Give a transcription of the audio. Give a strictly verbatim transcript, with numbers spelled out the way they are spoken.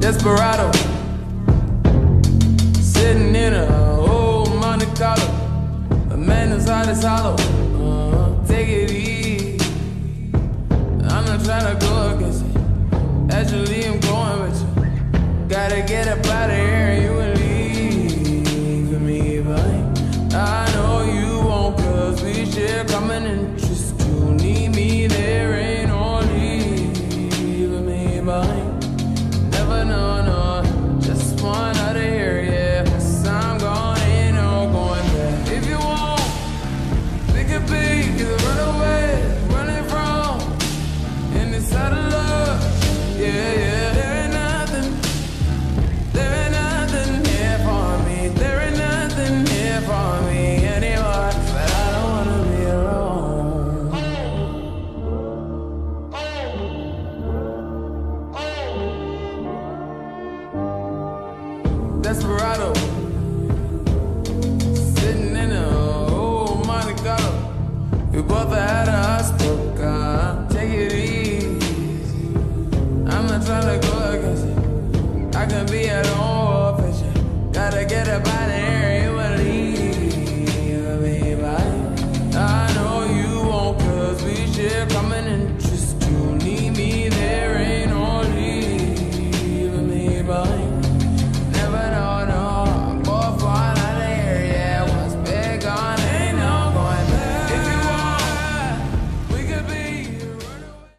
Desperado, sitting in a old Monte Carlo. A man whose heart is hollow. Uh, take it easy. I'm not trying to go against it. Actually, I'm going with you. Gotta get up out of here and you will leave me behind. I know you won't, cause we share common interest. You need me, there ain't no leaving me behind. Never know, no, just one out of here, yeah. Cause I'm gone, ain't no going back. If you want, we could be, cause run away, running from, and it's out of love, yeah, yeah. There ain't nothing, there ain't nothing here for me. There ain't nothing here for me anymore, but I don't wanna be alone. Desperado, sitting in a old Monte Carlo. We both had a hospital car. Take it easy. I'm not trying to go against it. I can be at home with you. Gotta get up out of